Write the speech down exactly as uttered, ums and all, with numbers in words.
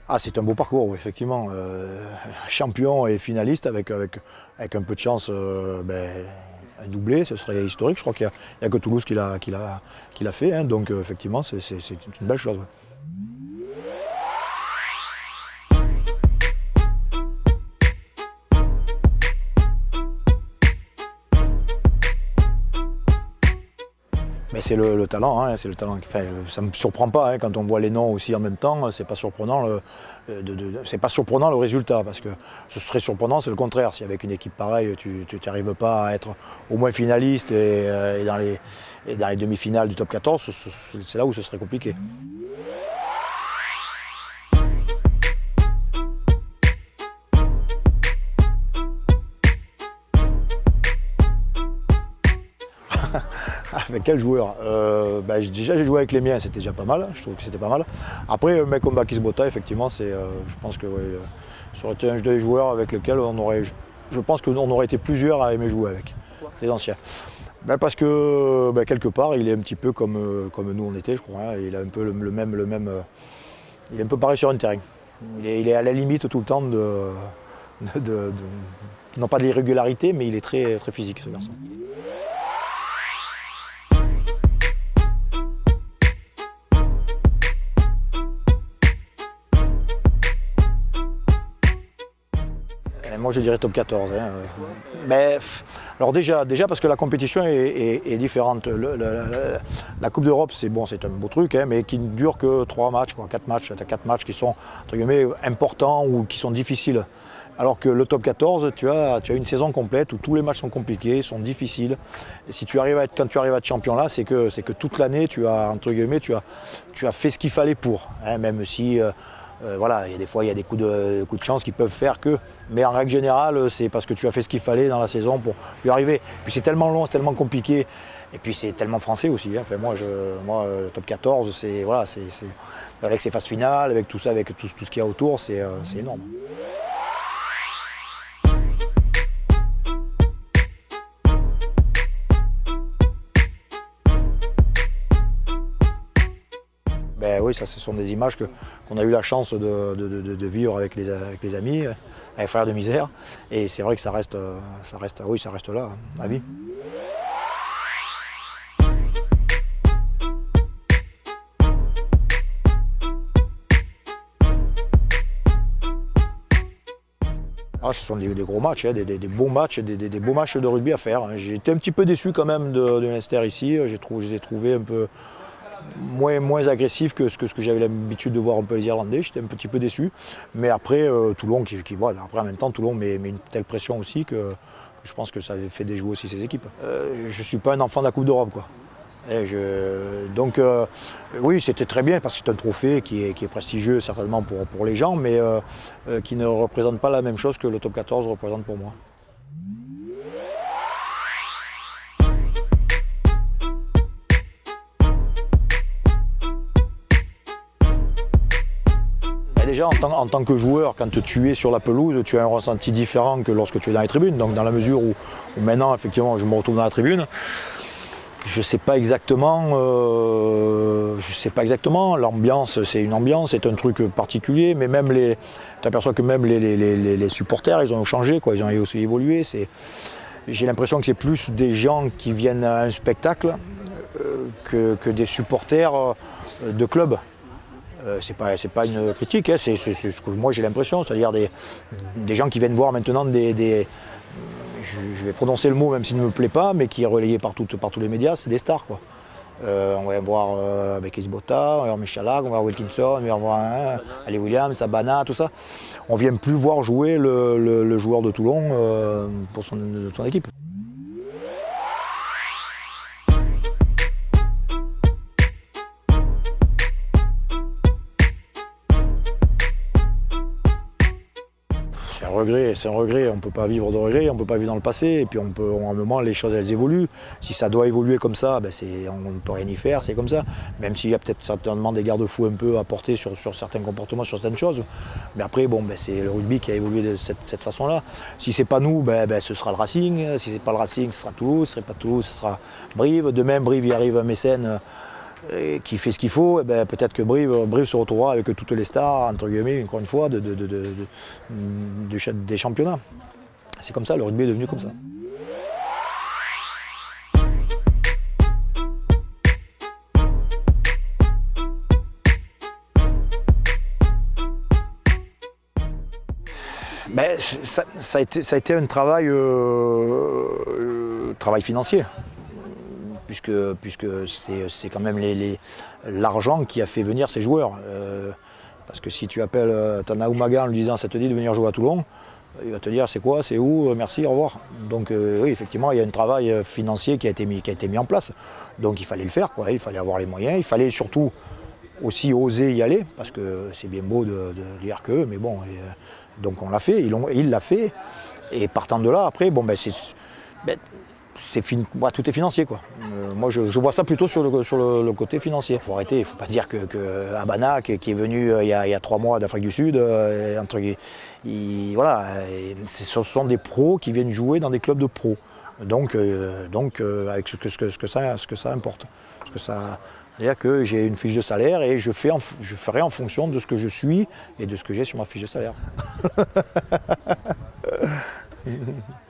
Ah, c'est un beau parcours, oui, effectivement. Euh, champion et finaliste avec, avec, avec un peu de chance, euh, ben, un doublé, ce serait historique. Je crois qu'il n'y a, a que Toulouse qui l'a fait, hein, donc euh, effectivement, c'est une belle chose. Ouais. C'est le, le talent, hein, c'est le talent. Enfin, ça ne me surprend pas hein, quand on voit les noms aussi en même temps. C'est pas surprenant le, c'est pas surprenant le résultat parce que ce serait surprenant, c'est le contraire. Si avec une équipe pareille, tu n'arrives pas à être au moins finaliste et, et dans les, les demi-finales du top quatorze, c'est là où ce serait compliqué. Avec quel joueur euh, bah, Déjà j'ai joué avec les miens, c'était déjà pas mal, je trouve que c'était pas mal. Après un mec comme Bakis Bota, effectivement, euh, je pense que ouais, ça aurait été un des joueurs avec lequel on aurait, je, je pense qu'on aurait été plusieurs à aimer jouer avec, les anciens. Ben parce que ben quelque part il est un petit peu comme, comme nous on était, je crois, hein. Il a un peu le, le même, le même, il est un peu pareil sur un terrain. Il est, il est à la limite tout le temps de, de, de, de non pas de l'irrégularité, mais il est très, très physique ce garçon. Moi je dirais top quatorze. Hein. Mais, alors déjà, déjà parce que la compétition est, est, est différente. Le, le, la, la Coupe d'Europe c'est bon, c'est un beau truc, hein, mais qui ne dure que trois matchs, quoi, quatre matchs. Tu as quatre matchs qui sont entre guillemets importants ou qui sont difficiles. Alors que le top quatorze, tu as, tu as une saison complète où tous les matchs sont compliqués, sont difficiles. Et si tu arrives à être, quand tu arrives à être champion là, c'est que, c'est que toute l'année tu as entre guillemets, tu as, tu as fait ce qu'il fallait pour, hein, même si euh, Euh, voilà, il y a des fois il y a des coups de, coups de chance qui peuvent faire que, mais en règle générale c'est parce que tu as fait ce qu'il fallait dans la saison pour y arriver. Puis c'est tellement long, c'est tellement compliqué, et puis c'est tellement français aussi. Hein. Enfin, moi, je, moi le top quatorze, c'est voilà, c'est avec ses phases finales, avec tout ça, avec tout, tout ce qu'il y a autour, c'est euh, énorme. Ben oui, ça, ce sont des images qu'on qu a eu la chance de, de, de, de vivre avec les, avec les amis, avec Frères de Misère. Et c'est vrai que ça reste, ça reste, oui, ça reste là, à vie. Ah, ce sont des, des gros matchs, hein, des, des, des beaux matchs, des, des, des beaux matchs de rugby à faire. J'ai été un petit peu déçu quand même de, de Leinster ici. J'ai trouvé, je les ai trouvés un peu Moins, moins agressif que ce que, que j'avais l'habitude de voir un peu les Irlandais. J'étais un petit peu déçu. Mais après, euh, Toulon, qui, qui, voilà, après en même temps, Toulon met, met une telle pression aussi que, que je pense que ça avait fait déjouer aussi ses équipes. Euh, je ne suis pas un enfant de la Coupe d'Europe, quoi. Et je, donc euh, oui, c'était très bien parce que c'est un trophée qui est, qui est prestigieux certainement pour, pour les gens, mais euh, euh, qui ne représente pas la même chose que le top quatorze représente pour moi. Déjà, en tant, en tant que joueur, quand tu es sur la pelouse, tu as un ressenti différent que lorsque tu es dans les tribunes. Donc dans la mesure où, où maintenant, effectivement, je me retrouve dans la tribune, je ne sais pas exactement, euh, je sais pas exactement, l'ambiance, c'est une ambiance, c'est un truc particulier, mais même les, tu aperçois que même les, les, les, les supporters, ils ont changé, quoi, ils ont aussi évolué. J'ai l'impression que c'est plus des gens qui viennent à un spectacle euh, que, que des supporters de clubs. Euh, c'est pas, c'est pas une critique, hein, c'est ce que moi j'ai l'impression, c'est-à-dire des, des gens qui viennent voir maintenant des, des je, je vais prononcer le mot même s'il ne me plaît pas, mais qui est relayé par, tout, par tous les médias, c'est des stars, quoi. Euh, on va voir euh, Bakis Bota, on va voir Michalak, on va voir Wilkinson, on va voir hein, Ali Williams, Sabana, tout ça. On ne vient plus voir jouer le, le, le joueur de Toulon euh, pour son, son équipe. C'est un regret, c'est un regret, on ne peut pas vivre de regret, on ne peut pas vivre dans le passé, et puis on peut, à un moment les choses elles évoluent. Si ça doit évoluer comme ça, ben on ne peut rien y faire, c'est comme ça. Même s'il y a peut-être certainement des garde-fous un peu à porter sur, sur certains comportements, sur certaines choses. Mais après, bon, ben c'est le rugby qui a évolué de cette, cette façon-là. Si ce n'est pas nous, ben, ben ce sera le Racing. Si ce n'est pas le Racing, ce sera Toulouse. Si ce n'est pas Toulouse, ce sera Brive. De même, Brive, il arrive un mécène et qui fait ce qu'il faut, eh ben, peut-être que Brive, Brive se retrouvera avec toutes les stars, entre guillemets, encore une fois, de, de, de, de, de, de, des championnats. C'est comme ça, le rugby est devenu comme ça. Ben, ça, ça, a été, ça a été un travail, euh, euh, travail financier, puisque, puisque c'est quand même l'argent qui a fait venir ces joueurs. Euh, parce que si tu appelles euh, Tana Oumaga en lui disant ça te dit de venir jouer à Toulon, il va te dire c'est quoi, c'est où, merci, au revoir. Donc euh, oui, effectivement, il y a un travail financier qui a été mis, qui a été mis en place. Donc il fallait le faire, quoi. Il fallait avoir les moyens, il fallait surtout aussi oser y aller, parce que c'est bien beau de, de dire que, mais bon, et, euh, donc on l'a fait, il l'a fait, et partant de là, après, bon, ben, c'est, ben, fin, bah, tout est financier, quoi. Euh, moi, je, je vois ça plutôt sur le, sur le, le côté financier. Il faut arrêter, il ne faut pas dire que, que Abana, qui, qui est venu euh, il, y a, il y a trois mois d'Afrique du Sud, euh, entre, il, voilà, ce sont des pros qui viennent jouer dans des clubs de pros. Donc, euh, donc euh, avec ce que, ce, que, ce, que ça, ce que ça importe. Ce que ça, c'est-à-dire que j'ai une fiche de salaire et je, fais en, je ferai en fonction de ce que je suis et de ce que j'ai sur ma fiche de salaire.